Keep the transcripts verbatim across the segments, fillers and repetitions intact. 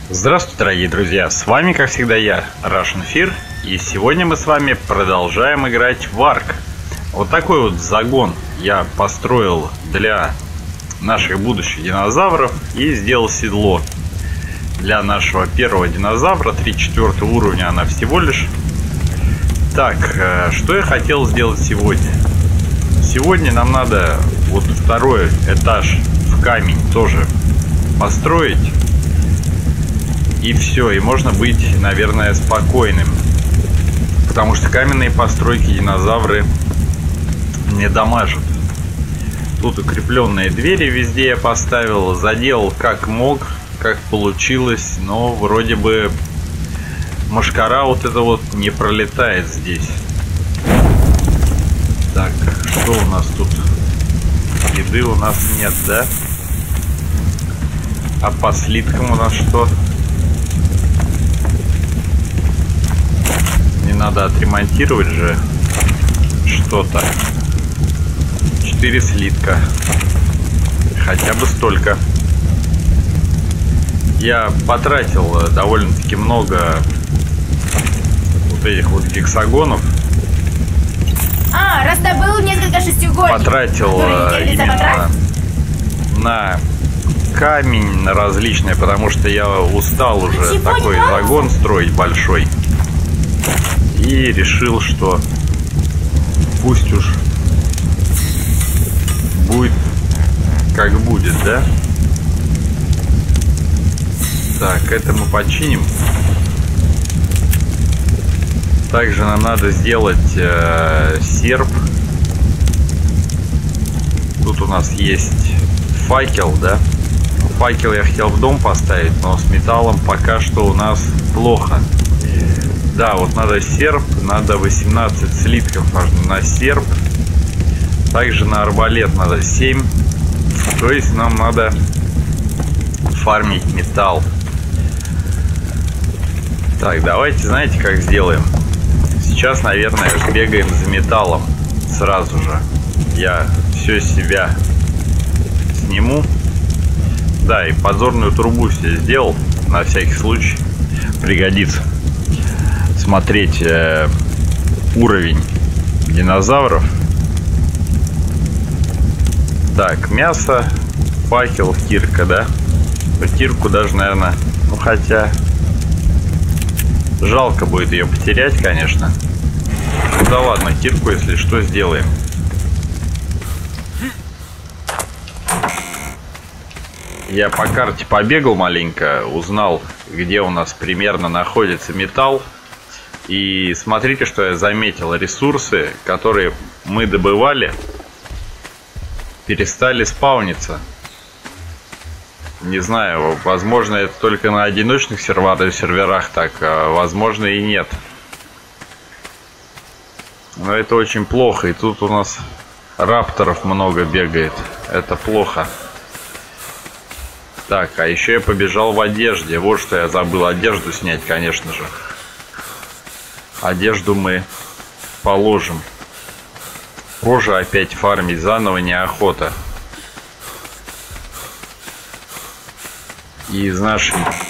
Здравствуйте, дорогие друзья, с вами, как всегда, я, RussianFear, и сегодня мы с вами продолжаем играть в Арк. Вот такой вот загон я построил для наших будущих динозавров и сделал седло. Для нашего первого динозавра, три четвёртого уровня она всего лишь. Так, что я хотел сделать сегодня? Сегодня нам надо вот второй этаж в камень тоже построить. И все, и можно быть, наверное, спокойным. Потому что каменные постройки динозавры не дамажат. Тут укрепленные двери везде я поставил. Заделал как мог, как получилось. Но вроде бы мошкара вот это вот не пролетает здесь. Так, что у нас тут? Еды у нас нет, да? А по слиткам у нас что? Надо отремонтировать же что-то. Четыре слитка. Хотя бы столько. Я потратил довольно-таки много вот этих вот гексагонов. А, раздобыл несколько шестиугольников. Потратил именно на камень, на различные, потому что я устал уже Чего такой загон строить большой. И решил, что пусть уж будет как будет, да? Так, это мы починим. Также нам надо сделать э, серп. Тут у нас есть факел, да? Факел я хотел в дом поставить, но с металлом пока что у нас плохо. Да, вот надо серп, надо восемнадцать слитков на серп. Также на арбалет надо семь. То есть нам надо фармить металл. Так, давайте, знаете, как сделаем? Сейчас, наверное, сбегаем за металлом. Сразу же. Я все себя сниму. Да, и подзорную трубу себе сделал. На всякий случай. Пригодится. Смотреть э, уровень динозавров. Так, мясо, факел, кирка, да? По кирку даже, наверное, ну хотя жалко будет ее потерять, конечно. Ну да ладно, кирку, если что, сделаем. Я по карте побегал маленько, узнал, где у нас примерно находится металл. И смотрите, что я заметил. Ресурсы, которые мы добывали, перестали спауниться. Не знаю, возможно, это только на одиночных серверах, серверах так, а возможно и нет. Но это очень плохо. И тут у нас рапторов много бегает. Это плохо. Так, а еще я побежал в одежде. Вот что я забыл. Одежду снять, конечно же. Одежду мы положим. Позже опять фармить заново неохота. И из нашей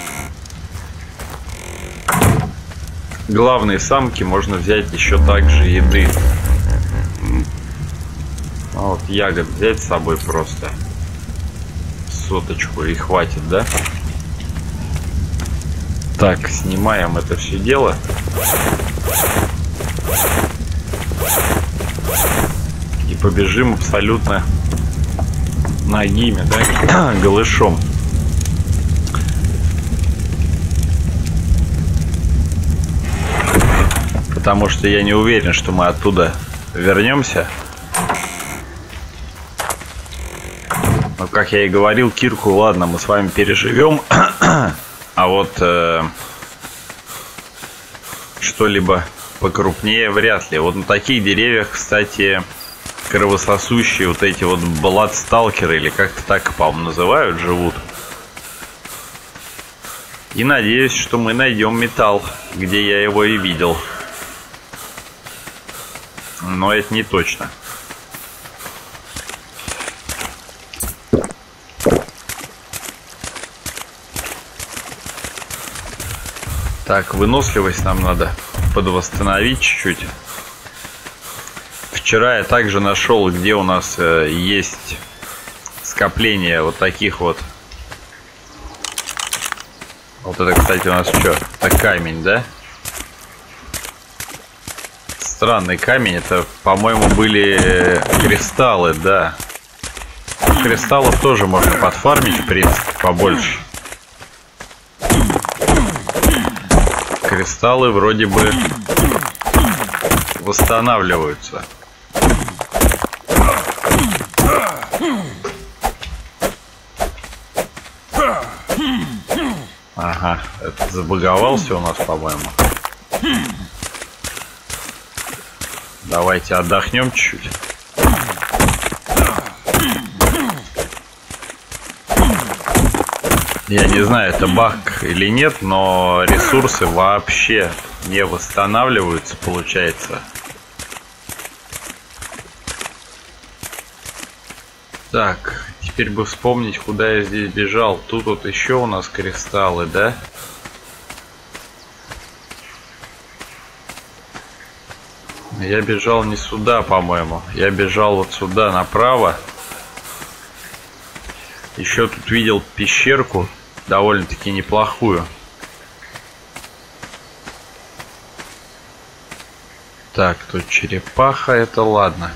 главной самки можно взять еще также еды. А вот ягод взять с собой просто. Соточку и хватит, да? Так, снимаем это все дело. И побежим абсолютно нагими, да, голышом. Потому что я не уверен, что мы оттуда вернемся. Но, как я и говорил, кирку, ладно, мы с вами переживем. А вот э, что-либо покрупнее вряд ли. Вот на таких деревьях, кстати, кровососущие вот эти вот бладсталкеры, или как-то так, по-моему, называют, живут. И надеюсь, что мы найдем металл, где я его и видел. Но это не точно. Так, выносливость нам надо подвосстановить чуть-чуть. Вчера я также нашел, где у нас э, есть скопление вот таких вот. Вот это, кстати, у нас что? Это камень, да? Странный камень. Это, по-моему, были кристаллы, да. Кристаллов тоже можно подфармить, в принципе, побольше. Кристаллы вроде бы восстанавливаются. Ага, это забаговался у нас, по-моему. Давайте отдохнем чуть-чуть. Я не знаю, это баг или нет, но ресурсы вообще не восстанавливаются, получается. Так, теперь бы вспомнить, куда я здесь бежал. Тут вот еще у нас кристаллы, да? Я бежал не сюда, по-моему. Я бежал вот сюда, направо. Еще тут видел пещерку, довольно-таки неплохую. Так, тут черепаха, это ладно.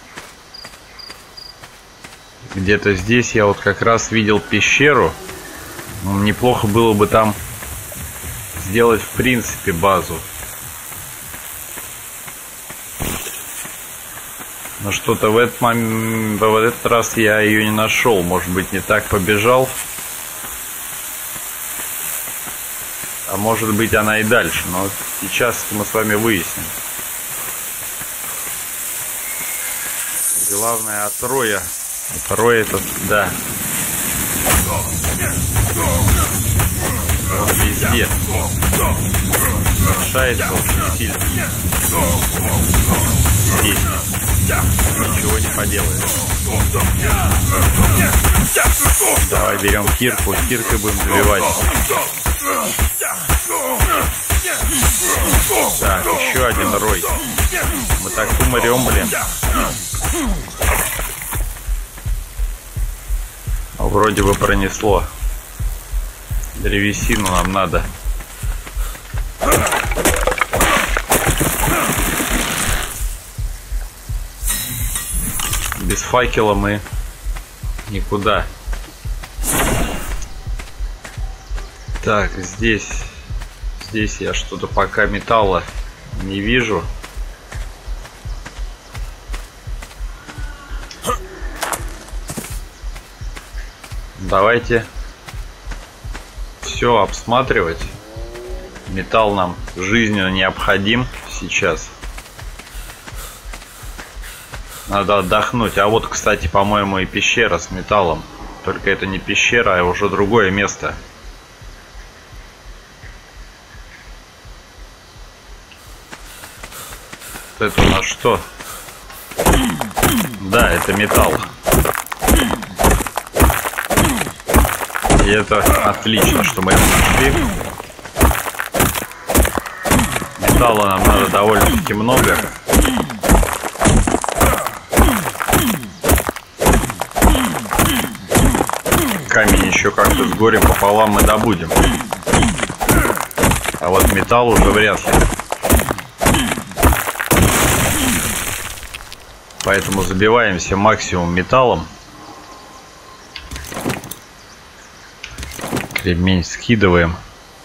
Где-то здесь я вот как раз видел пещеру. Неплохо было бы там сделать, в принципе, базу. Но что-то в этот момент, в этот раз я ее не нашел. Может быть, не так побежал. А может быть, она и дальше. Но сейчас мы с вами выясним. Главное, от роя. От роя это, да. Он везде. Мешается очень сильно. Здесь. Ничего не поделаешь. Давай берем кирку, киркой будем забивать. Так, еще один рой. Мы так умрем, блин. Вроде бы пронесло. Древесину нам надо. Без факела мы никуда. Так, здесь здесь я что-то пока металла не вижу. Давайте все обсматривать. Металл нам жизненно необходим сейчас. Надо отдохнуть. А вот, кстати, по-моему, и пещера с металлом. Только это не пещера, а уже другое место. Это у нас что? Да, это металл. И это отлично, что мы это нашли. Металла нам надо довольно-таки много. Камень еще как-то с горем пополам мы добудем. А вот металл уже вряд ли. Поэтому забиваемся максимум металлом. Кремень скидываем.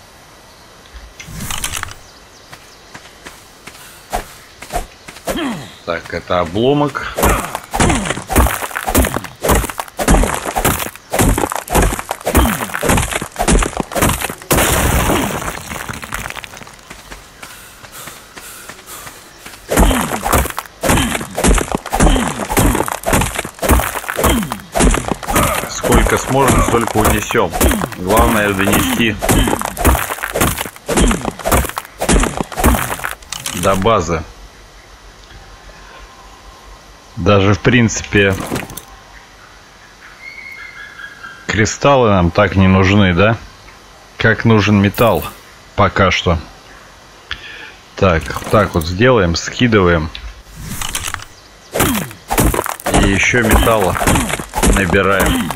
Так, это обломок. Сколько сможем, столько унесем. Главное донести до базы. Даже в принципе кристаллы нам так не нужны, да? Как нужен металл. Пока что. Так, так вот сделаем, скидываем. И еще металла набираем.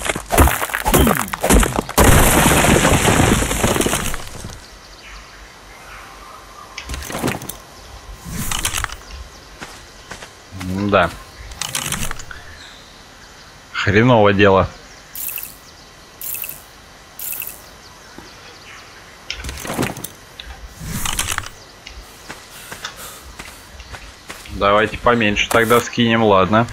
Да. Хреново дело. Давайте поменьше тогда скинем, ладно.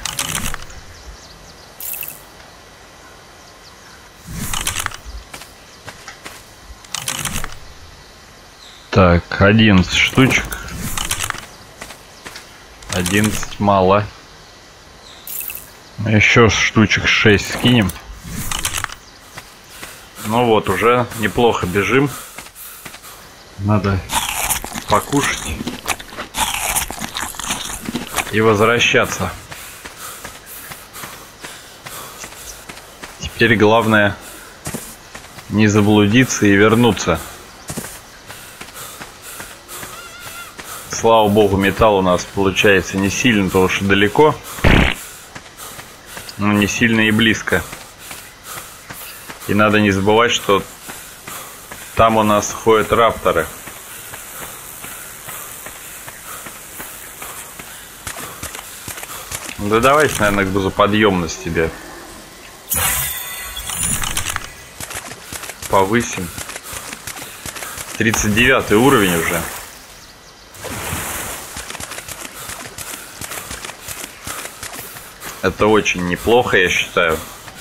Так, одиннадцать штучек. одиннадцать мало. Еще штучек шесть скинем. Ну вот, уже неплохо бежим. Надо покушать и возвращаться. Теперь главное не заблудиться и вернуться. Слава богу, металл у нас получается не сильно, потому что далеко, но не сильно и близко. И надо не забывать, что там у нас ходят рапторы. Да давайте, наверное, к грузоподъемности тебе повысим. тридцать девятый уровень уже. Это очень неплохо, я считаю.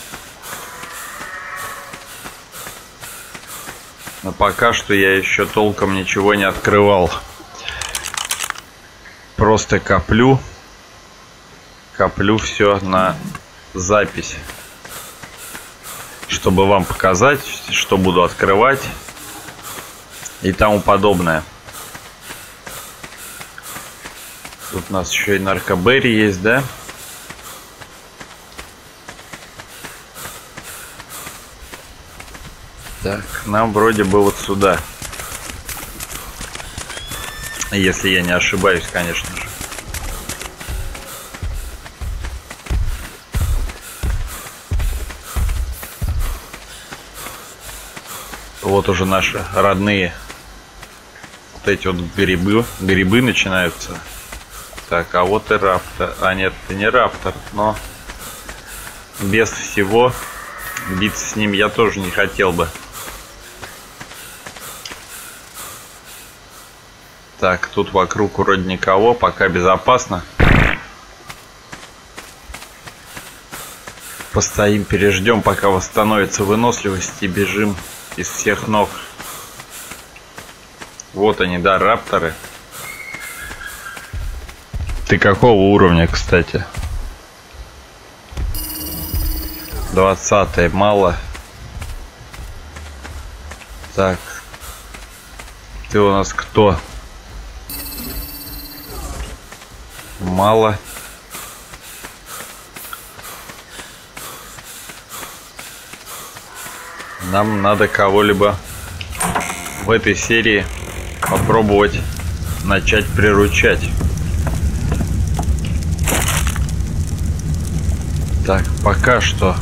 Но пока что я еще толком ничего не открывал. Просто коплю. Коплю все на запись. Чтобы вам показать, что буду открывать. И тому подобное. Тут у нас еще и наркоберри есть, да? Так, нам вроде бы вот сюда. Если я не ошибаюсь, конечно же. Вот уже наши родные вот эти вот грибы, грибы начинаются. Так, а вот и раптор. А нет, это не раптор, но без всего биться с ним я тоже не хотел бы. Так, тут вокруг вроде никого, пока безопасно. Постоим, переждем, пока восстановится выносливость, и бежим из всех ног. Вот они, да, рапторы. Ты какого уровня, кстати? двадцатый, мало. Так. Ты у нас кто? Мало. Нам надо кого-либо в этой серии попробовать начать приручать. Так, пока что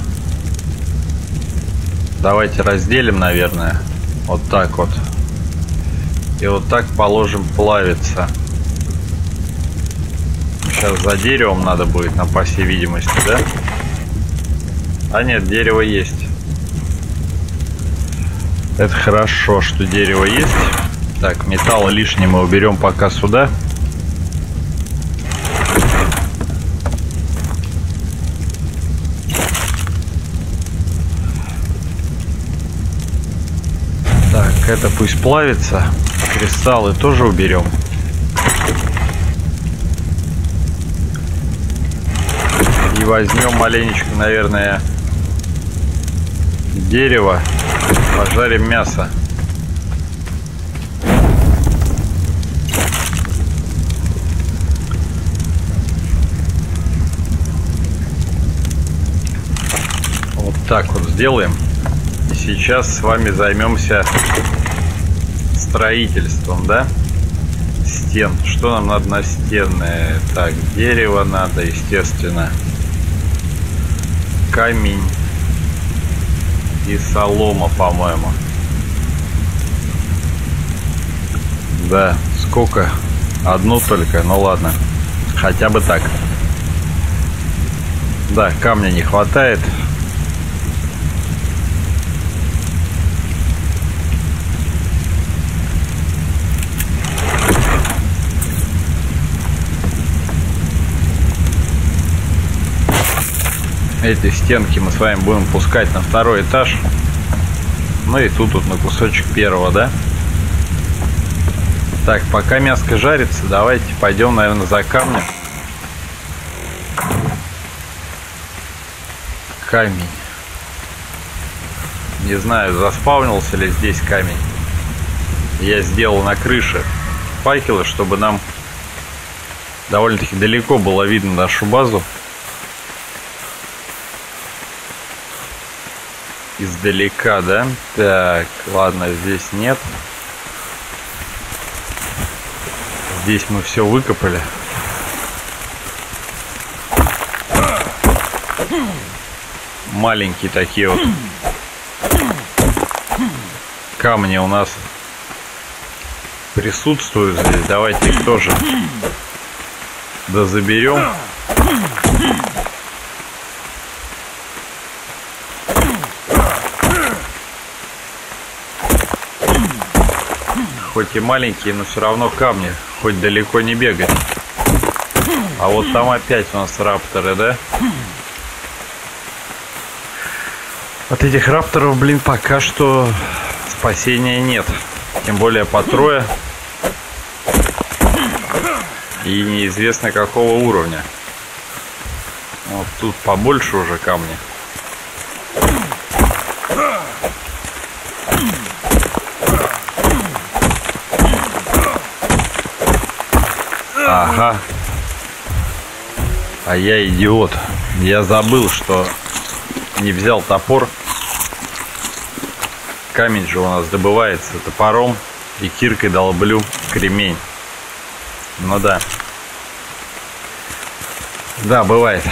давайте разделим, наверное, вот так вот. И вот так положим плавиться. Сейчас за деревом надо будет, нам, по всей видимости, да? А нет, дерево есть. Это хорошо, что дерево есть. Так, металл лишний мы уберем пока сюда. Так, это пусть плавится. Кристаллы тоже уберем. И возьмем маленечко, наверное, дерево. Пожарим мясо. Вот так вот сделаем. И сейчас с вами займемся строительством, да? Стен. Что нам надо на стены? Так, дерево надо, естественно. Камень и солома, по-моему. Да, сколько? Одну только, ну ладно. Хотя бы так. Да, камня не хватает. Эти стенки мы с вами будем пускать на второй этаж. Ну и тут вот на кусочек первого, да? Так, пока мяско жарится, давайте пойдем, наверное, за камнем. Камень. Не знаю, заспавнился ли здесь камень. Я сделал на крыше факелы, чтобы нам довольно-таки далеко было видно нашу базу. Издалека, да? Так, ладно, здесь нет. Здесь мы все выкопали. Маленькие такие вот камни у нас присутствуют здесь. Давайте их тоже дозаберем. Хоть и маленькие, но все равно камни. Хоть далеко не бегать. А вот там опять у нас рапторы, да? От этих рапторов, блин, пока что спасения нет. Тем более по трое. И неизвестно какого уровня. Вот тут побольше уже камни. Ага. А я идиот. Я забыл, что не взял топор. Камень же у нас добывается топором и киркой долблю кремень. Ну да. Да, бывает.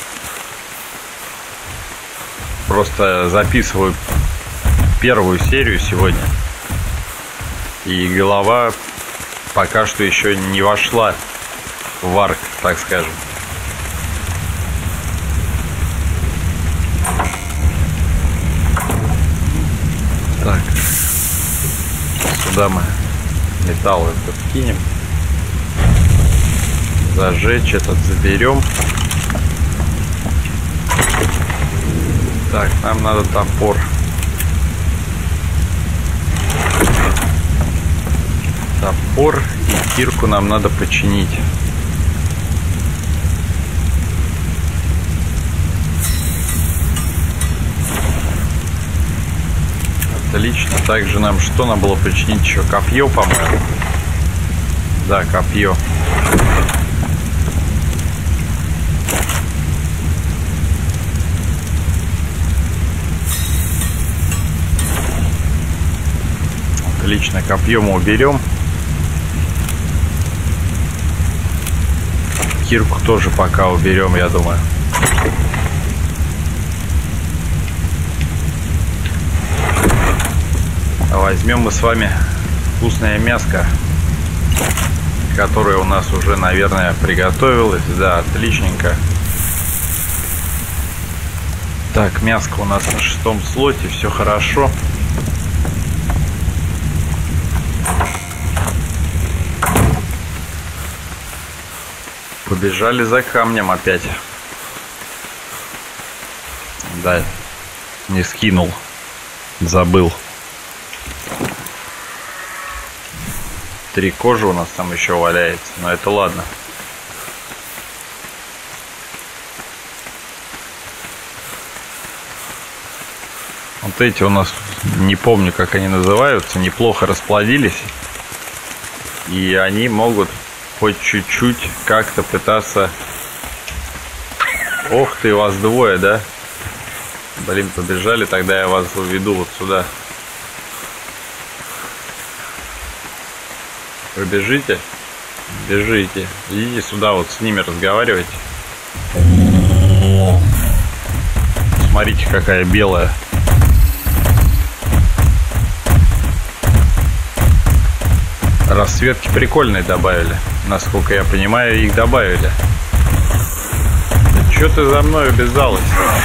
Просто записываю первую серию сегодня. И голова пока что еще не вошла в варк, так скажем. Так. Сюда мы металл этот кинем. Зажечь этот заберем. Так, нам надо топор. Топор и кирку нам надо починить. Отлично. Также нам что надо было починить еще? Копье, по-моему. Да, копье. Отлично, копье мы уберем. Кирку тоже пока уберем, я думаю. Возьмем мы с вами вкусное мяско, которое у нас уже, наверное, приготовилось. Да, отличненько. Так, мяско у нас на шестом слоте, все хорошо. Побежали за камнем опять. Да, не скинул, забыл. Три кожи у нас там еще валяется, но это ладно. Вот эти у нас, не помню, как они называются, неплохо расплодились. И они могут хоть чуть-чуть как-то пытаться... Ох ты, вас двое, да? Блин, побежали, тогда я вас уведу вот сюда. Вы бежите? Бежите. Идите сюда, вот с ними разговаривайте. Смотрите, какая белая. Расцветки прикольные добавили. Насколько я понимаю, их добавили. Да чё ты за мной обязалась?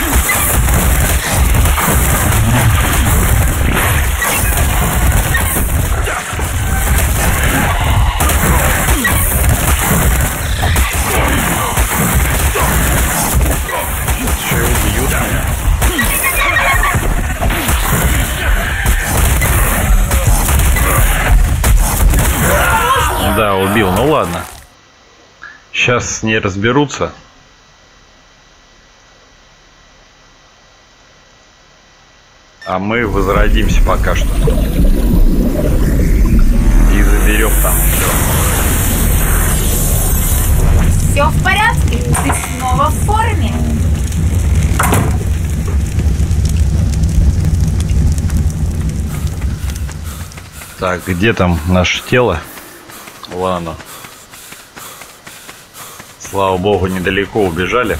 Да, убил. Ну ладно. Сейчас с ней разберутся. А мы возродимся пока что. И заберем там все. Все в порядке? Ты снова в форме? Так, где там наше тело? Ладно. Слава богу, недалеко убежали.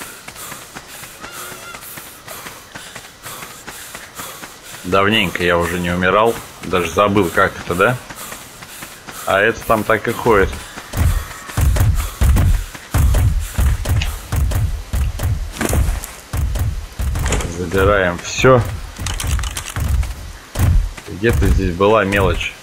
Давненько я уже не умирал. Даже забыл, как это, да? А это там так и ходит. Забираем все. Где-то здесь была мелочь.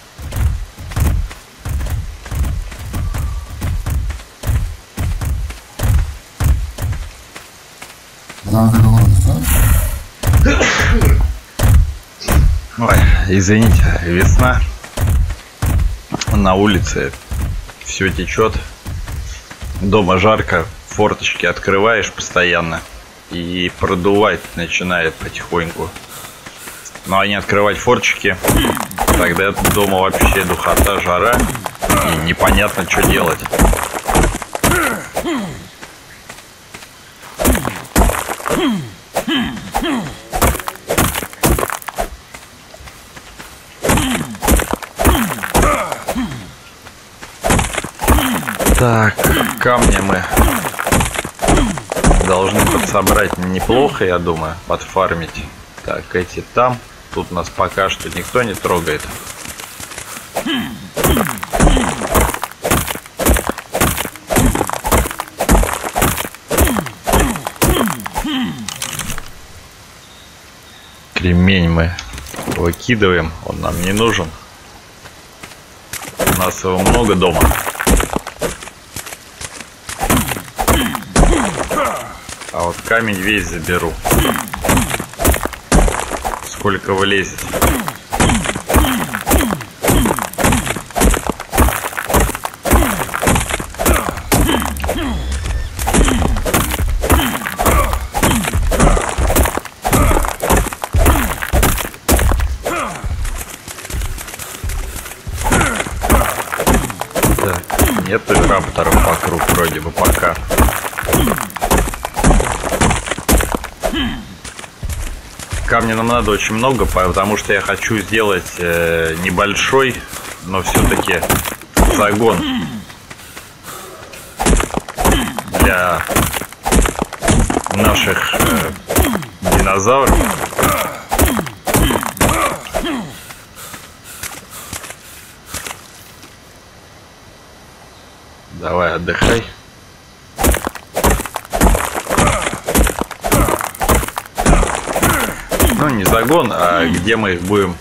Ой, извините, весна. На улице все течет. Дома жарко, форточки открываешь постоянно и продувать начинает потихоньку. Но они открывать форточки, тогда дома вообще духота, жара и непонятно, что делать. Так, камни мы должны подсобрать неплохо, я думаю, подфармить. Так, эти там. Тут нас пока что никто не трогает. Кремень мы выкидываем, он нам не нужен. У нас его много дома. А вот камень весь заберу. Сколько влезет. Так, нету рапторов вокруг вроде бы пока. Камня нам надо очень много, потому что я хочу сделать э, небольшой, но все-таки загон для наших э, динозавров. Давай, отдыхай. Ну, не загон, а где мы их будем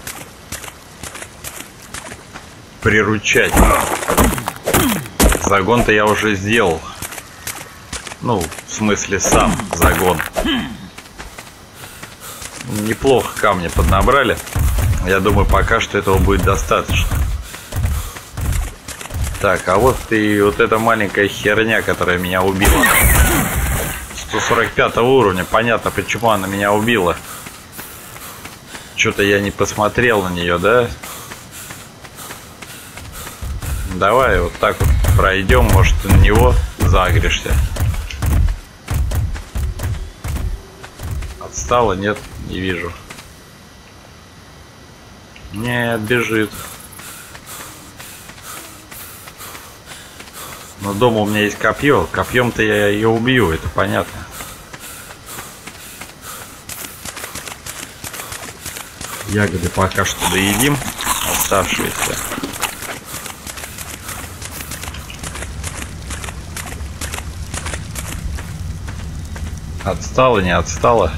приручать. Загон-то я уже сделал. Ну, в смысле, сам загон. Неплохо камни поднабрали. Я думаю, пока что этого будет достаточно. Так, а вот и вот эта маленькая херня, которая меня убила. сто сорок пятого уровня. Понятно, почему она меня убила. Что-то я не посмотрел на нее, да? Давай вот так вот пройдем, может, ты на него загришься. Отстала? Нет, не вижу. Нет, бежит. Но дома у меня есть копье. Копьем-то я ее убью, это понятно. Ягоды пока что доедим, оставшиеся. Отстала, не отстала.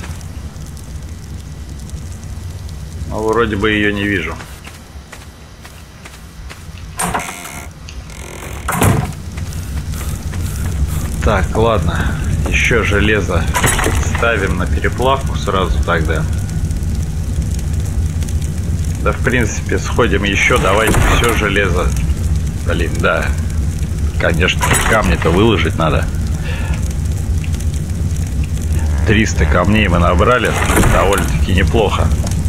Но вроде бы ее не вижу. Так, ладно. Еще железо ставим на переплавку сразу тогда. Да, в принципе, сходим еще. Давайте все железо. Блин, да. Конечно, камни-то выложить надо. триста камней мы набрали. Довольно-таки неплохо.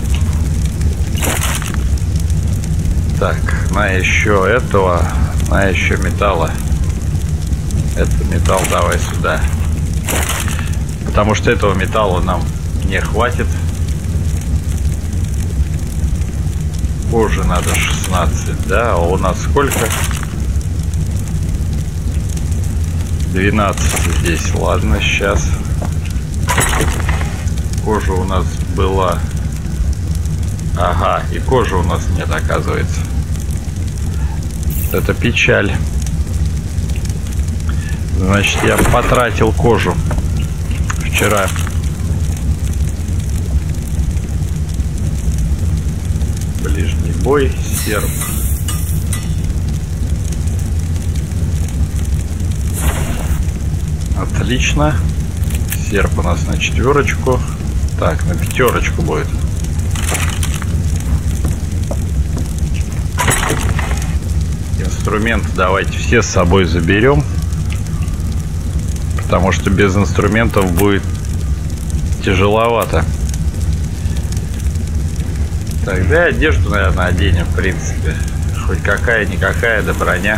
Так, на еще этого. На еще металла. Это металл давай сюда. Потому что этого металла нам не хватит. Кожи надо шестнадцать, да? А у нас сколько? двенадцать здесь. Ладно, сейчас. Кожа у нас была. Ага, и кожи у нас нет, оказывается. Это печаль. Значит, я потратил кожу вчера. Ближний бой, серп. Отлично. Серп у нас на четверочку. Так, на пятерочку будет. Инструменты давайте все с собой заберем. Потому что без инструментов будет тяжеловато. Тогда одежду, наверное, оденем, в принципе. Хоть какая-никакая, да броня.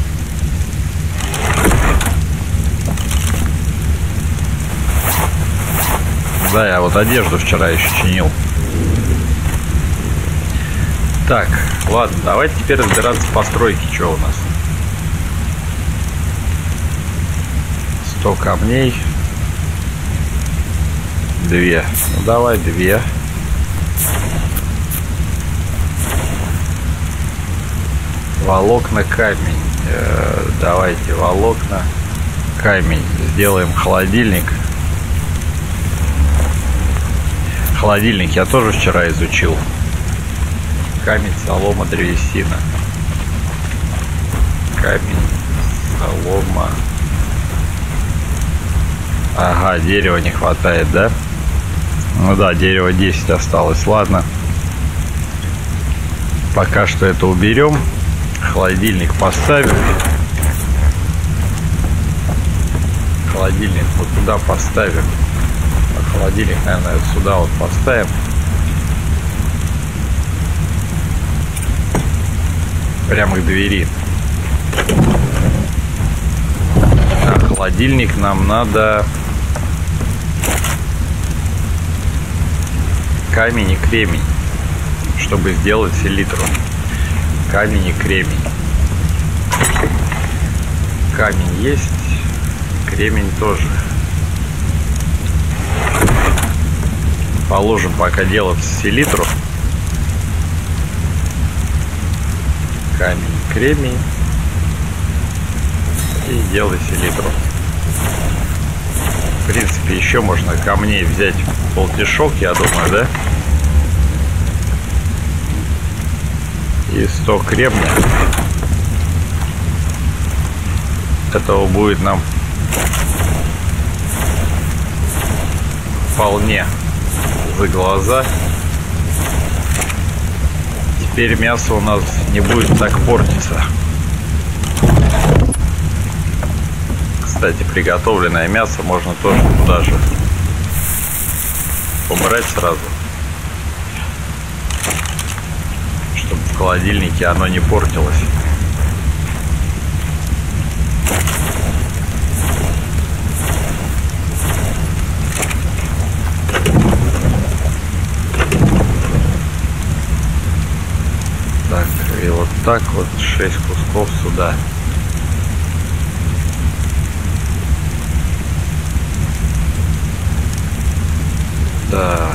Да, я вот одежду вчера еще чинил. Так, ладно, давайте теперь разбираться в постройке, что у нас. сто камней. Две. Ну давай две. Волокна, камень. Э, давайте волокна, камень. Сделаем холодильник. Холодильник я тоже вчера изучил. Камень, солома, древесина. Камень, солома. Ага, дерева не хватает, да? Ну да, дерева десять осталось. Ладно. Пока что это уберем. Холодильник поставим. Холодильник вот туда поставим. А холодильник, наверное, вот сюда вот поставим. Прямо к двери. А холодильник нам надо... Камень и кремень, чтобы сделать селитру. Камень и кремень. Камень есть, кремень тоже. Положим пока делать селитру. Камень, кремень. И делай селитру. В принципе, еще можно камней взять полтишок, я думаю, да? И сто кремня. Этого будет нам вполне за глаза. Теперь мясо у нас не будет так портиться. Кстати, приготовленное мясо можно тоже туда же убрать сразу, чтобы в холодильнике оно не портилось. Так, и вот так вот шесть кусков сюда. Так.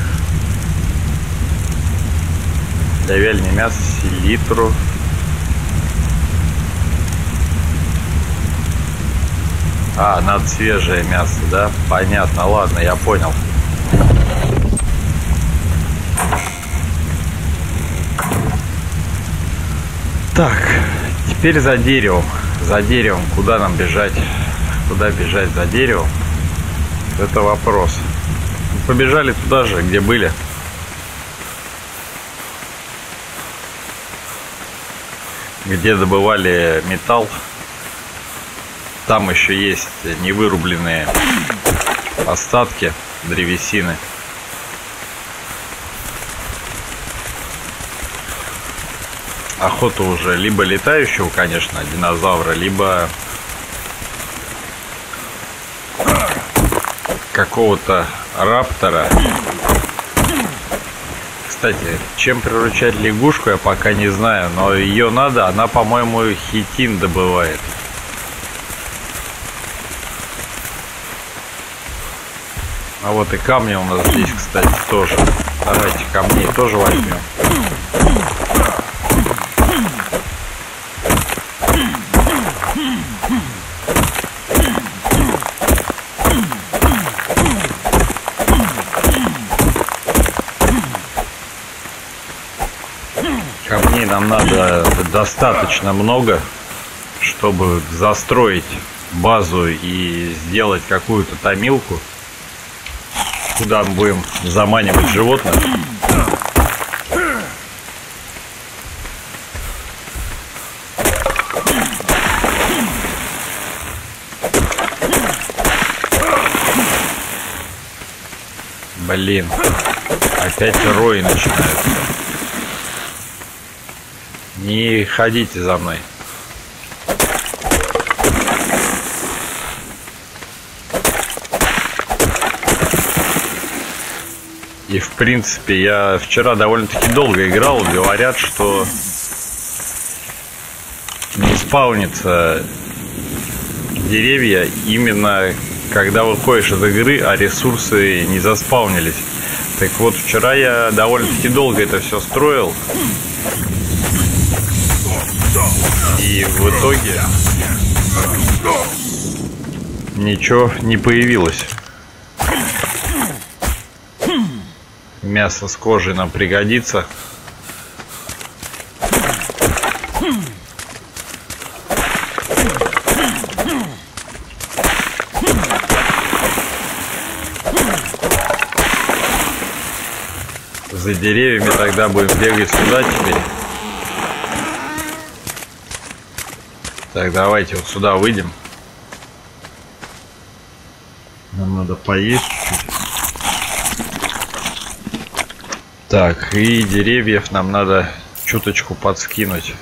Для вяления мяса селитру. А, надо свежее мясо, да? Понятно, ладно, я понял. Так, теперь за деревом. За деревом. Куда нам бежать? Куда бежать за деревом? Это вопрос. Побежали туда же, где были. Где добывали металл. Там еще есть невырубленные остатки древесины. Охота уже либо летающего, конечно, динозавра, либо какого-то раптора. Кстати, чем приручать лягушку, я пока не знаю, но ее надо, она, по-моему, хитин добывает. А вот и камни у нас здесь, кстати, тоже. Давайте камней тоже возьмем. Камней нам надо достаточно много, чтобы застроить базу и сделать какую-то томилку, куда мы будем заманивать животных. Блин, опять рои начинаются. Не ходите за мной. И в принципе я вчера довольно-таки долго играл. Говорят, что не спаунится деревья именно когда выходишь из игры, а ресурсы не заспаунились. Так вот, вчера я довольно-таки долго это все строил. И в итоге ничего не появилось. Мясо с кожей нам пригодится. За деревьями тогда будем бегать сюда теперь. Так, давайте вот сюда выйдем. Нам надо поесть чуть-чуть. Так, и деревьев нам надо чуточку подскинуть.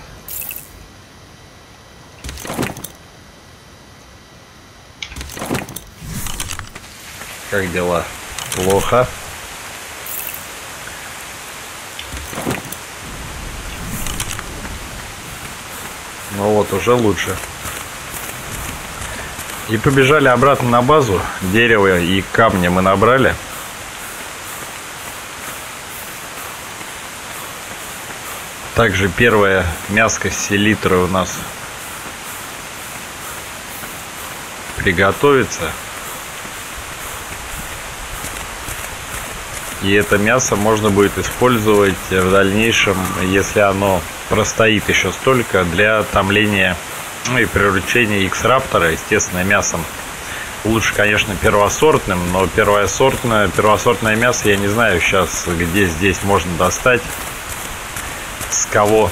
Как дела? Плохо. Ну вот, уже лучше. И побежали обратно на базу. Дерево и камни мы набрали. Также первое мяско с селитрой у нас приготовится. И это мясо можно будет использовать в дальнейшем, если оно простоит еще столько, для томления, ну и приручения икс-раптора, естественно, мясом. Лучше, конечно, первосортным, но первосортное, первосортное мясо я не знаю сейчас, где здесь можно достать, с кого.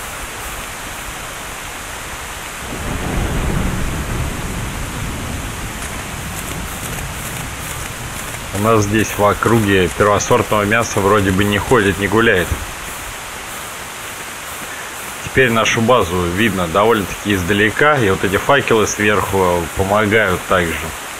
У нас здесь в округе первосортного мяса вроде бы не ходит, не гуляет. Теперь нашу базу видно довольно-таки издалека, и вот эти факелы сверху помогают также.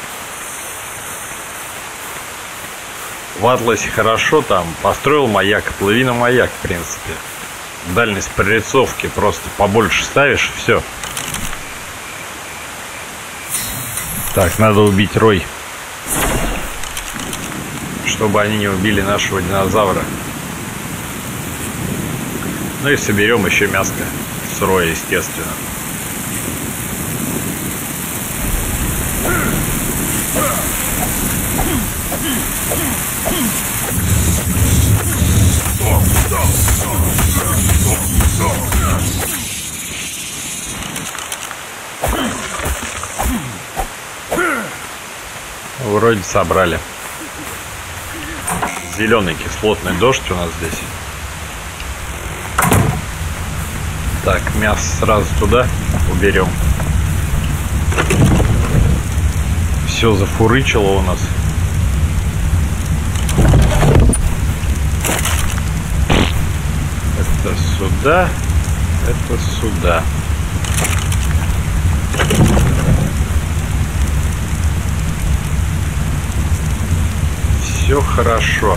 В Атласе хорошо, там построил маяк, плыви на маяк, в принципе. Дальность прорисовки просто побольше ставишь, и все. Так, надо убить рой, чтобы они не убили нашего динозавра. Ну и соберем еще мяско сырое, естественно. Вроде собрали. Зеленый кислотный дождь у нас здесь. Так, мясо сразу туда уберем. Все зафурычило у нас. Это сюда, это сюда. Все хорошо.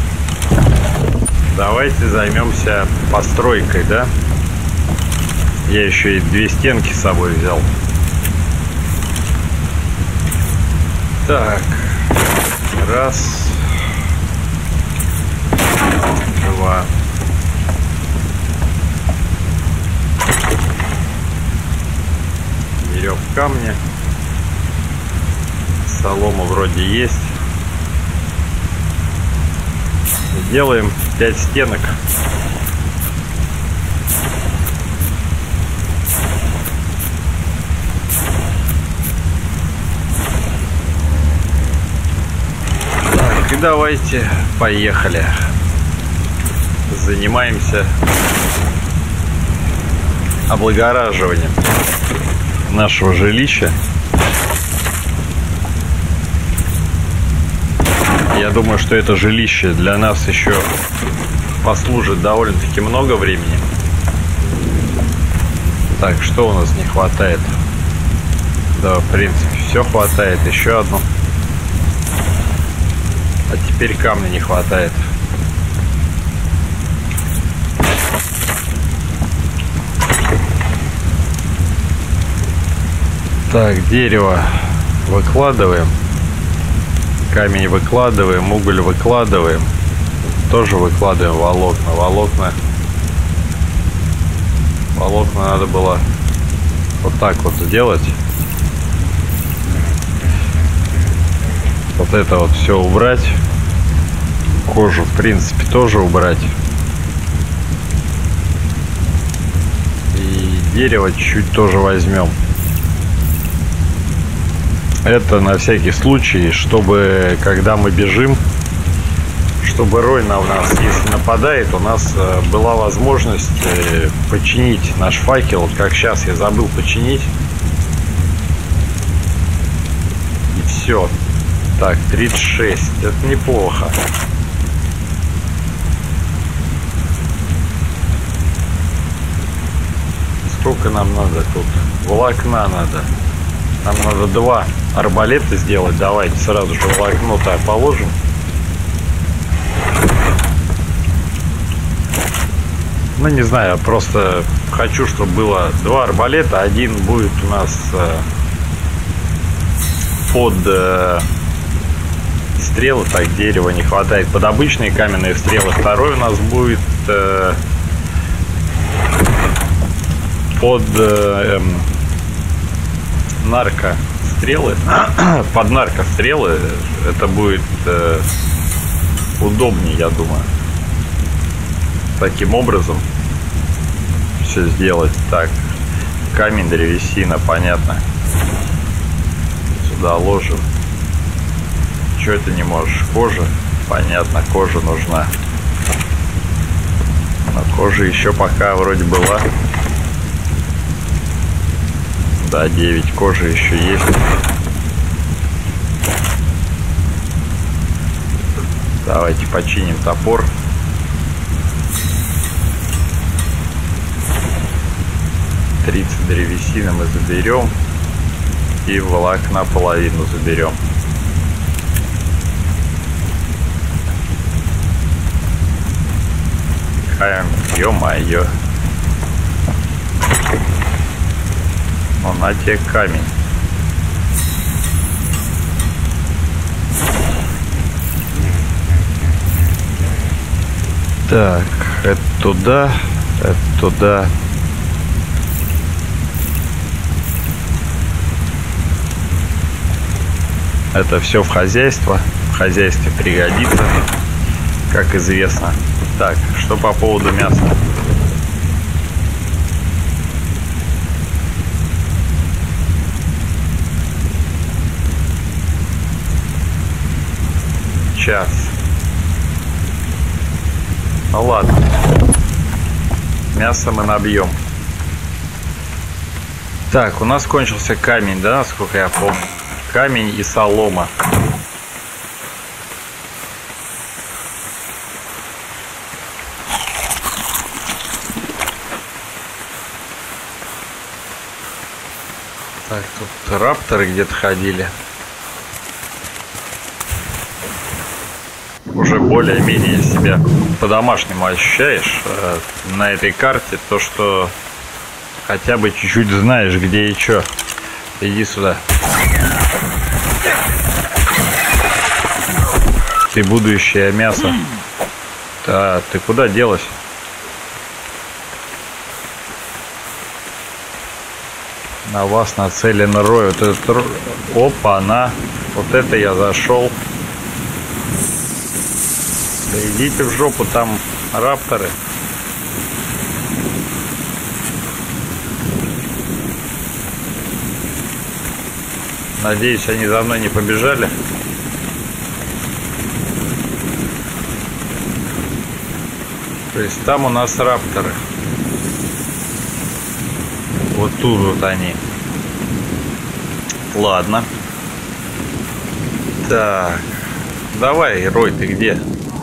Давайте займемся постройкой, да? Я еще и две стенки с собой взял. Так. Раз. Два. Берем камни. Солома вроде есть. Делаем пять стенок. Так, и давайте поехали. Занимаемся облагораживанием нашего жилища. Я думаю, что это жилище для нас еще послужит довольно-таки много времени. Так, что у нас не хватает? Да, в принципе, все хватает. Еще одну. А теперь камня не хватает. Так, дерево выкладываем. Камень выкладываем, уголь выкладываем. Тоже выкладываем волокна. Волокна. Волокна надо было вот так вот сделать. Вот это вот все убрать. Кожу, в принципе, тоже убрать. И дерево чуть-чуть тоже возьмем. Это на всякий случай, чтобы, когда мы бежим, чтобы Рой на нас, если нападает, у нас была возможность починить наш факел. Как сейчас я забыл починить. И все. Так, тридцать шесть. Это неплохо. Сколько нам надо тут? Волокна надо. Нам надо два арбалета сделать. Давайте сразу же волокно-то положим. Ну, не знаю, просто хочу, чтобы было два арбалета. Один будет у нас э, под э, стрелы. Так, дерева не хватает под обычные каменные стрелы. Второй у нас будет э, под э, э, наркострелы. Под наркострелы. Это будет э, удобнее, я думаю. Таким образом все сделать. Так, камень, древесина, понятно. Сюда ложим. Что это не можешь? Кожа? Понятно, кожа нужна. Но кожа еще пока вроде была. Да, девять кожи еще есть. Давайте починим топор. тридцать древесины мы заберем. И волокна половину заберем. Ё-моё. Ну, на тебе камень. Так, это туда, это туда. Это все в хозяйство. В хозяйстве пригодится, как известно. Так, что по поводу мяса? Час. Ну ладно. Мясо мы набьем. Так, у нас кончился камень, да, насколько я помню. Камень и солома. Так, тут рапторы где-то ходили. Уже более-менее себя по-домашнему ощущаешь э, на этой карте. То, что хотя бы чуть-чуть знаешь, где и что. Иди сюда. Ты будущее мясо. Да, ты куда делась? На вас нацелен рой. Вот этот... Опа, на. Вот это я зашел. Да идите в жопу, там рапторы. Надеюсь, они за мной не побежали. То есть там у нас рапторы. Вот тут вот они. Ладно. Так. Давай, Рой, ты где?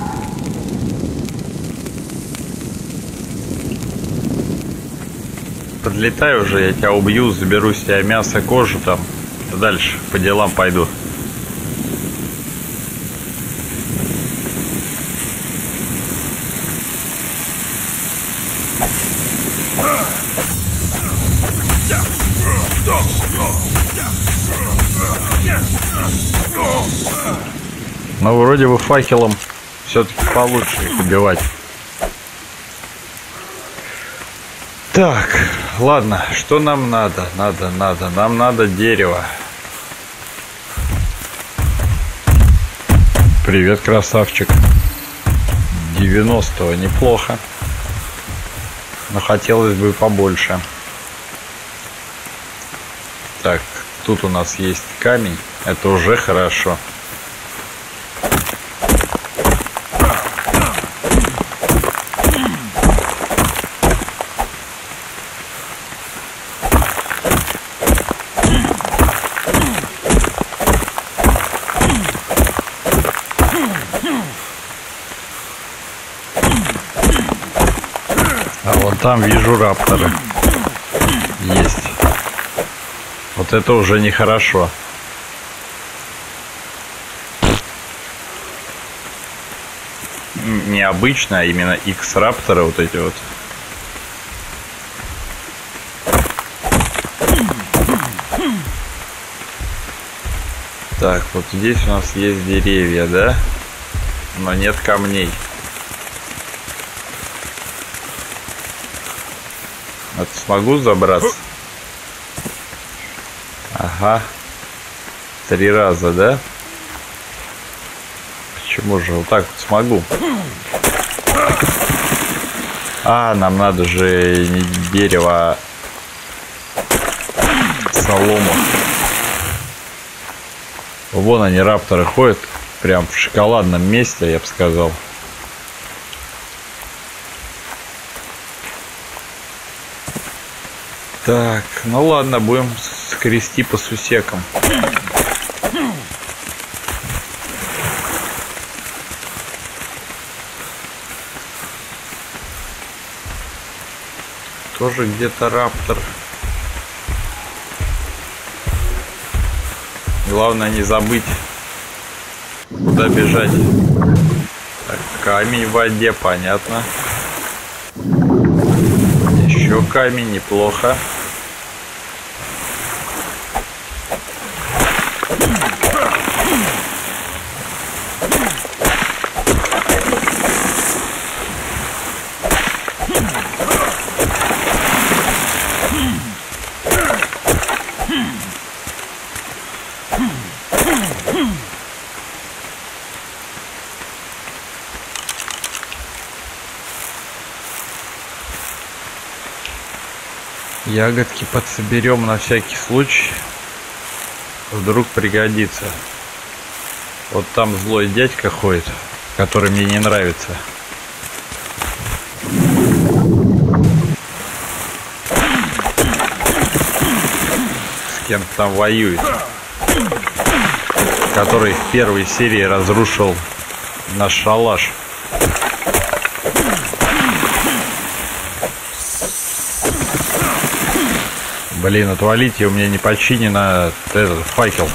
Подлетай уже, я тебя убью, заберу с тебя мясо, кожу там. Дальше по делам пойду. Но вроде бы факелом все-таки получше их убивать. Так, ладно, что нам надо? Надо, надо, нам надо дерево. Привет, красавчик. девяностого неплохо. Но хотелось бы побольше. Так, тут у нас есть камень. Это уже хорошо. Там вижу рапторы. Есть. Вот это уже нехорошо. Необычно, а именно X-рапторы вот эти вот. Так, вот здесь у нас есть деревья, да? Но нет камней. А ты смогу забраться? Ага. Три раза, да? Почему же? Вот так вот смогу. А, нам надо же не дерево, а солому. Вон они, рапторы, ходят. Прям в шоколадном месте, я бы сказал. Так, ну ладно, будем скрести по сусекам. Тоже где-то раптор. Главное не забыть, куда бежать. Так, камень в воде, понятно. Еще камень, неплохо. Ягодки подсоберем на всякий случай. Вдруг пригодится. Вот там злой дядька ходит, который мне не нравится. С кем-то там воюет. Который в первой серии разрушил наш шалаш. Блин, отвалите, у меня не починено этот факел.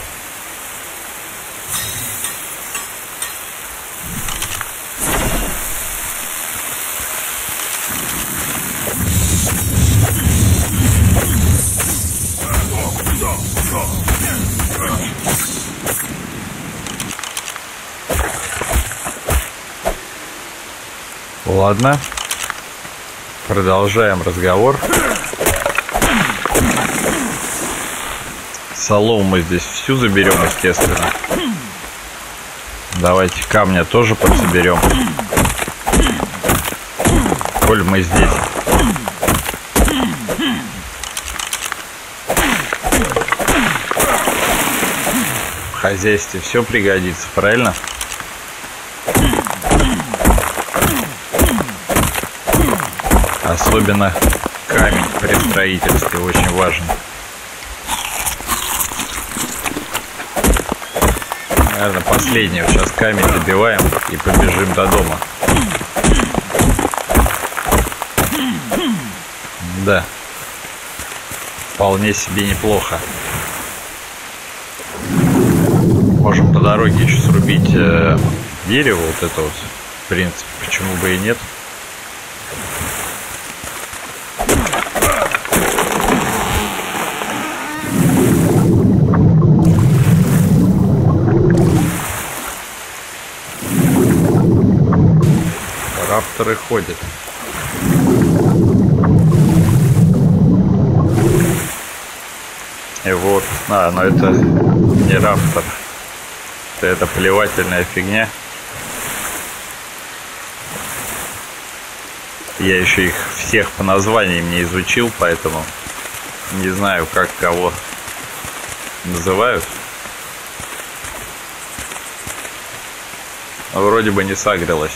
Ладно, продолжаем разговор. Солому мы здесь всю заберем, естественно. Давайте камня тоже подсоберем. Коль мы здесь. В хозяйстве все пригодится, правильно? Особенно камень при строительстве очень важен. Наверное, последнее. Сейчас камень добиваем и побежим до дома. Да. Вполне себе неплохо. Можем по дороге еще срубить э, дерево, вот это вот. В принципе, почему бы и нет. Рапторы ходят. И вот, а, но это не раптор. Это, это плевательная фигня. Я еще их всех по названиям не изучил, поэтому не знаю, как кого называют. Но вроде бы не сагрилась.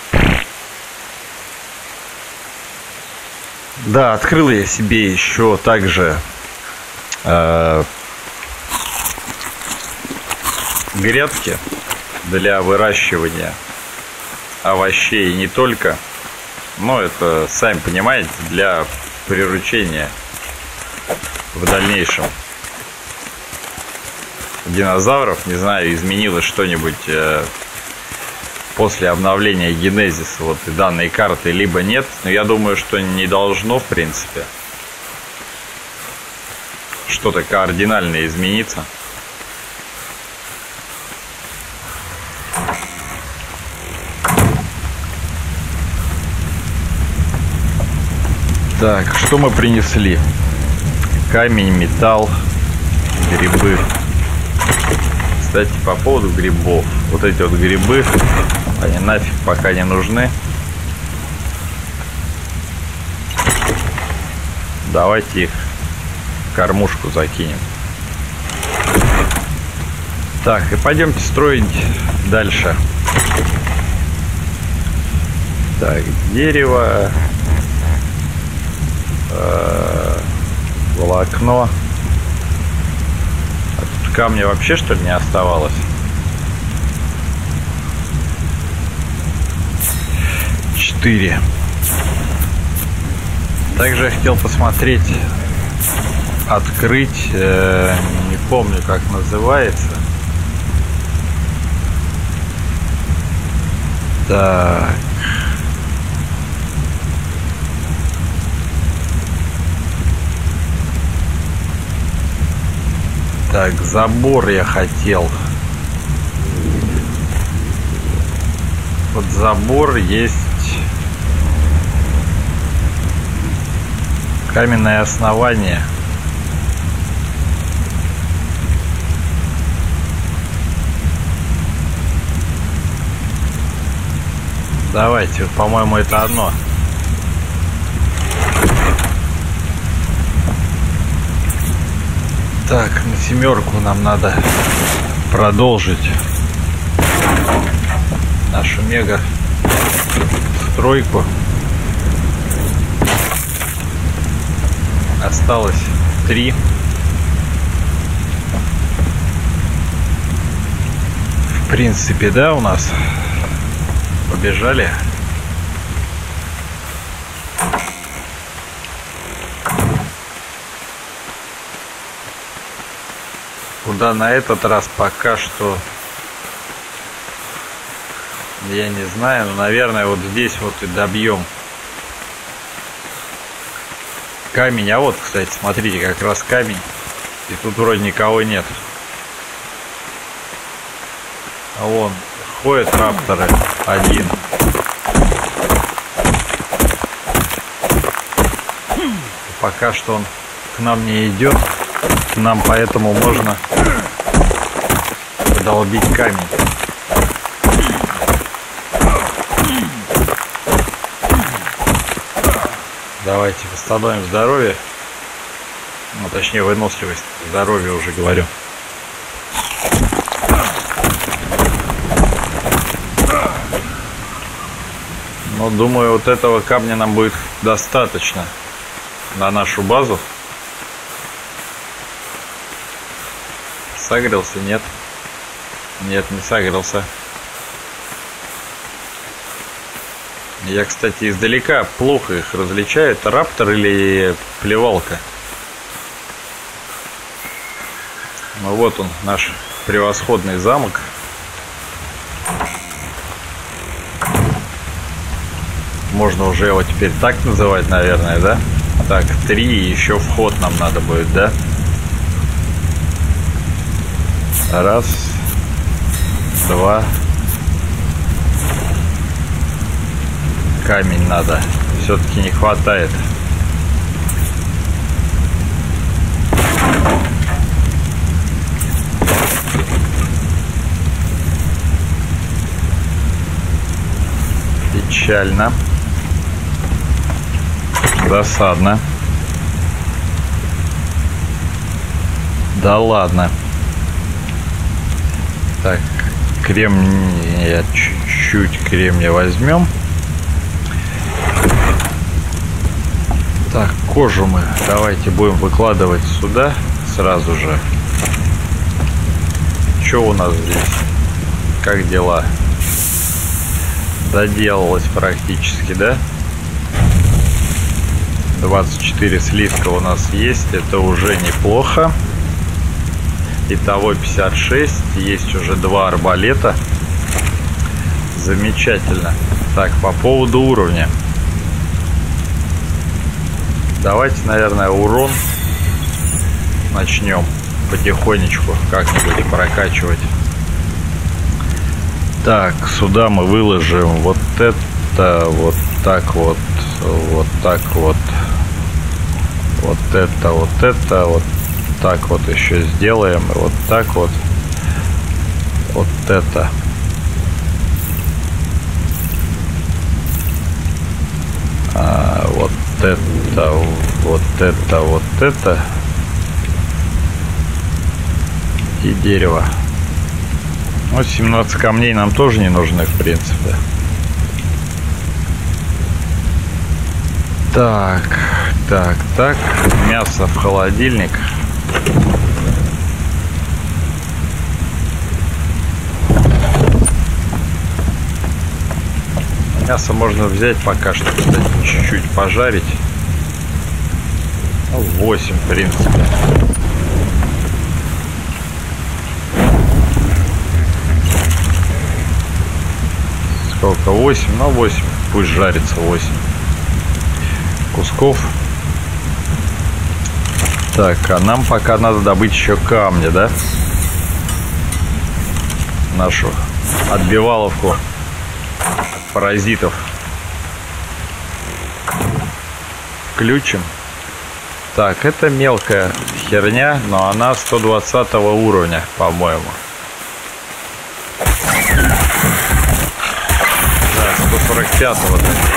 Да, открыл я себе еще также э, грядки для выращивания овощей, не только, но это, сами понимаете, для приручения в дальнейшем динозавров. Не знаю, изменилось что-нибудь э, после обновления генезиса вот данной карты, либо нет, но я думаю, что не должно, в принципе, что-то кардинально измениться. Так, что мы принесли? Камень, металл, грибы. Кстати, по поводу грибов. Вот эти вот грибы, они нафиг пока не нужны. Давайте их в кормушку закинем. Так, и пойдемте строить дальше. Так, дерево, э, волокно. А тут камня вообще, что ли, не оставалось? Четыре. Также я хотел посмотреть, открыть, э, не помню, как называется. Так. Так, забор я хотел. Под забор есть Каменное основание. Давайте, по-моему, это одно. Так, на семерку нам надо продолжить нашу мега стройку. Осталось три. В принципе, да, у нас. Побежали. Куда на этот раз пока что я не знаю, но, наверное, вот здесь вот и добьем камень. А вот, кстати, смотрите, как раз камень, и тут вроде никого нет. А вон ходят рапторы один. Пока что он к нам не идет, нам поэтому можно долбить камень. Давайте восстановим здоровье, ну точнее выносливость, здоровье уже говорю. Но думаю, вот этого камня нам будет достаточно на нашу базу. Согрелся? Нет. Нет, не согрелся. Я, кстати, издалека плохо их различаю. Это раптор или плевалка. Ну вот он, наш превосходный замок. Можно уже его теперь так называть, наверное, да? Так, три, и еще вход нам надо будет, да? Раз, два. Камень надо. Все-таки не хватает. Печально. Досадно. Да ладно. Так, кремния, чуть-чуть кремния возьмем. Так, кожу мы давайте будем выкладывать сюда сразу же. Что у нас здесь? Как дела? Доделалось практически, да? двадцать четыре слитка у нас есть. Это уже неплохо. Итого пятьдесят шесть. Есть уже два арбалета. Замечательно. Так, по поводу уровня. Давайте, наверное, урон начнем потихонечку как-нибудь прокачивать. Так, сюда мы выложим вот это, вот так вот, вот так вот, вот это, вот это, вот так вот еще сделаем, и вот так вот, вот это. А, вот это, вот это, вот это и дерево. Ну, семнадцать камней нам тоже не нужны, в принципе. Так, так, так. Мясо в холодильник. Мясо можно взять пока что, кстати, чуть-чуть пожарить. Ну, восемь, в принципе. Сколько? восемь? Ну, восемь. Пусть жарится восемь кусков. Так, а нам пока надо добыть еще камни, да? Нашу отбиваловку паразитов включим. Так, это мелкая херня, но она сто двадцатого уровня, по-моему. Да, сто сорок пятого.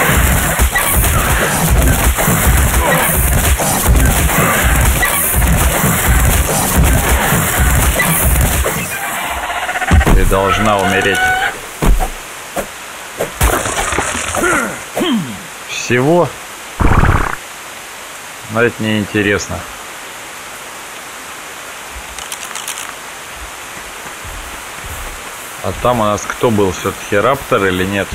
Ты должна умереть. Всего? Но это неинтересно. А там у нас кто был? Все-таки раптор или нет?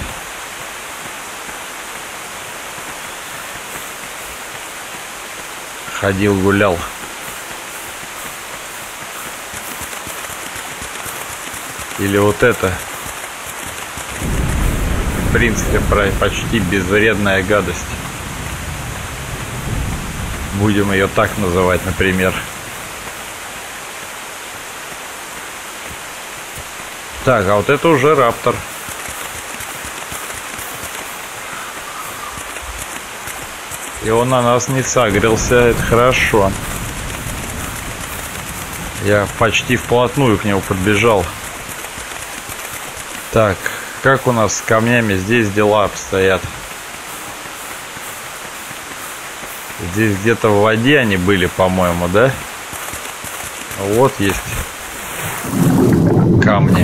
Ходил, гулял. Или вот это? В принципе, почти безвредная гадость. Будем ее так называть, например. Так, а вот это уже раптор. И он на нас не сагрился, это хорошо. Я почти вплотную к нему подбежал. Так, как у нас с камнями здесь дела обстоят? Здесь где-то в воде они были, по-моему, да? Вот есть камни.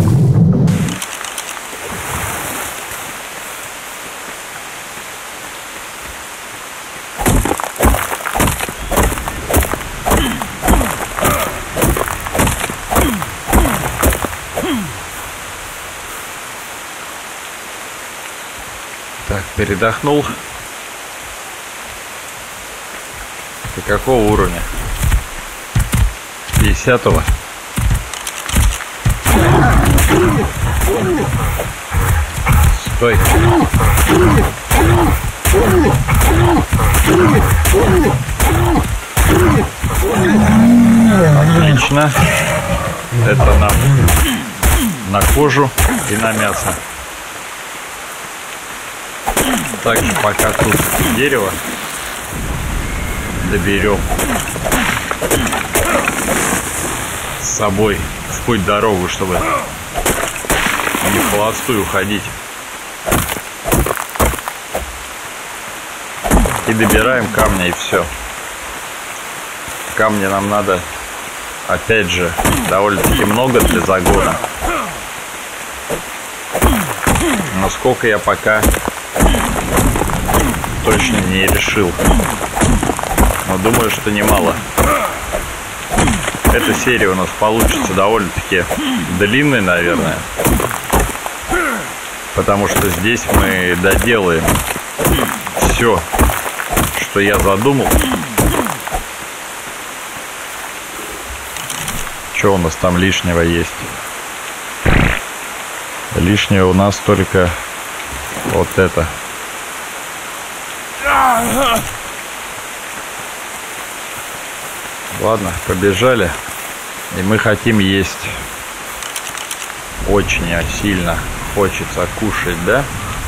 Так, передохнул. Ты какого уровня? пятидесятого. Стой. Отлично. Это нам на кожу и на мясо. Также пока тут дерево доберем с собой в путь-дорогу, чтобы не в холостую ходить. И добираем камни, и все. Камни нам надо, опять же, довольно-таки много для загона. Но сколько я пока точно не решил. Но думаю, что немало. Эта серия у нас получится довольно-таки длинной, наверное. Потому что здесь мы доделаем все, что я задумал. Что у нас там лишнего есть? Лишнее у нас только вот это. Ладно, побежали. И мы хотим есть. Очень сильно хочется кушать, да?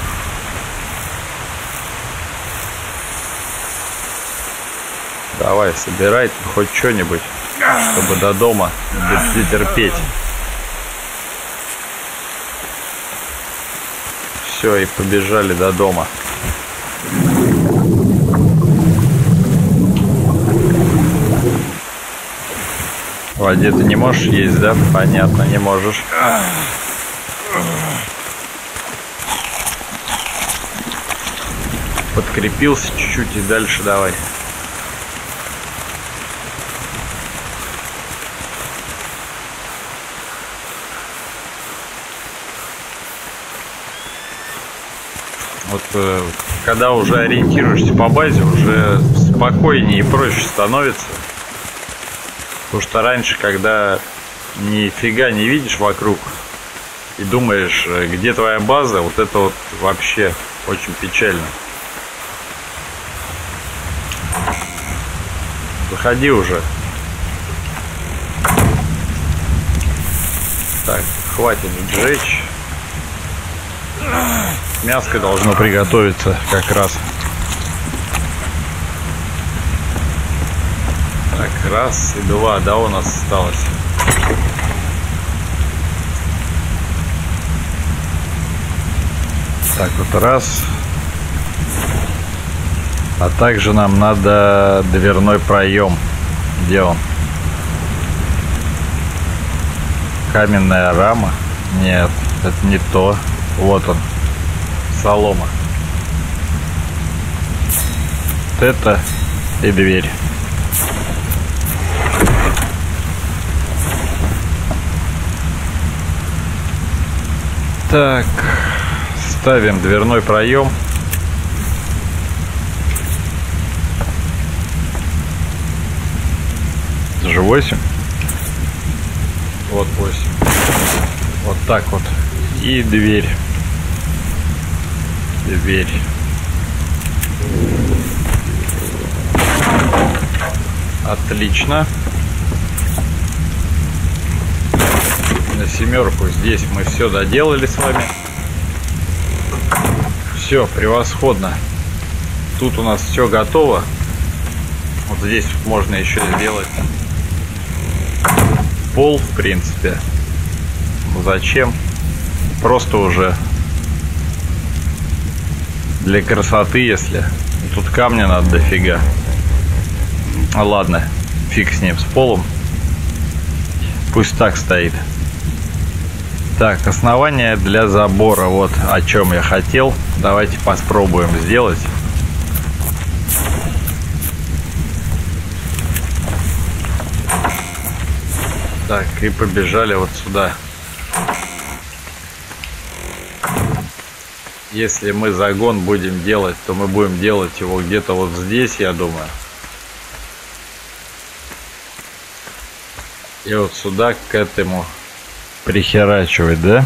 Давай, собирай хоть что-нибудь, чтобы до дома дотерпеть. Все, и побежали до дома. В воде ты не можешь есть, да? Понятно, не можешь. Подкрепился чуть-чуть и дальше давай. Вот э, когда уже ориентируешься по базе, уже спокойнее и проще становится. Потому что раньше, когда нифига не видишь вокруг и думаешь, где твоя база, вот это вот вообще очень печально. Заходи уже. Так, хватит сжечь. Мяско должно приготовиться как раз. Так, раз и два, да, у нас осталось. Так, вот раз. А также нам надо дверной проем. Где он? Каменная рама? Нет, это не то. Вот он. Солома. Вот это и дверь. Так, ставим дверной проем. Это же восемь. Вот восемь. Вот так вот. И дверь. Дверь. Отлично. На семерку здесь мы все доделали с вами. Все превосходно. Тут у нас все готово. Вот здесь можно еще сделать пол, в принципе. Зачем? Просто уже для красоты, если. Тут камня надо дофига. Ладно, фиг с ним, с полом. Пусть так стоит. Так, основание для забора. Вот о чем я хотел. Давайте попробуем сделать. Так, и побежали вот сюда. Если мы загон будем делать, то мы будем делать его где-то вот здесь, я думаю. И вот сюда к этому прихерачивать, да?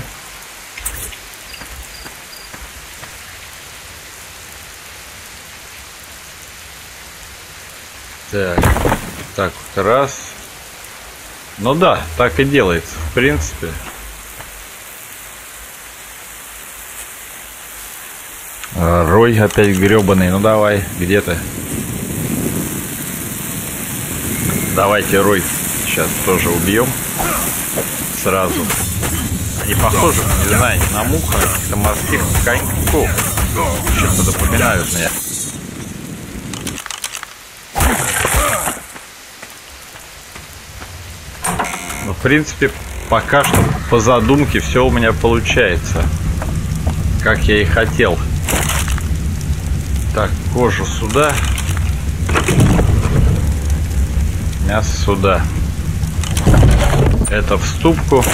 Так, так вот раз. Ну да, так и делается, в принципе. Рой опять гребаный, ну давай, где ты? Давайте Рой сейчас тоже убьем сразу. Они похожи, не знаю, на мух, а каких-то морских коньков. Что-то напоминают мне. Ну, в принципе, пока что по задумке все у меня получается, как я и хотел. Так, кожу сюда, мясо сюда. Это в ступку.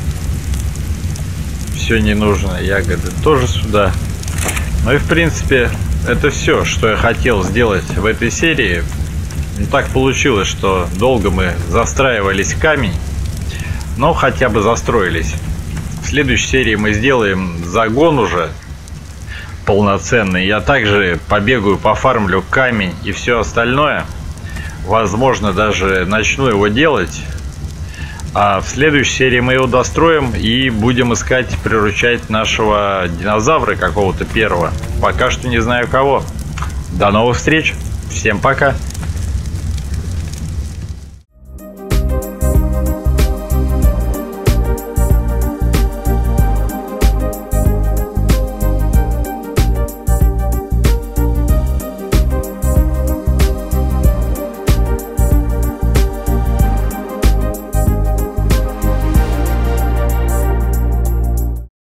Все ненужное, ягоды тоже сюда. Ну и в принципе это все, что я хотел сделать в этой серии. Ну, так получилось, что долго мы застраивались в камень, но хотя бы застроились. В следующей серии мы сделаем загон уже полноценный. Я также побегаю, пофармлю камень и все остальное. Возможно, даже начну его делать. А в следующей серии мы его достроим и будем искать, приручать нашего динозавра какого-то первого. Пока что не знаю кого. До новых встреч. Всем пока.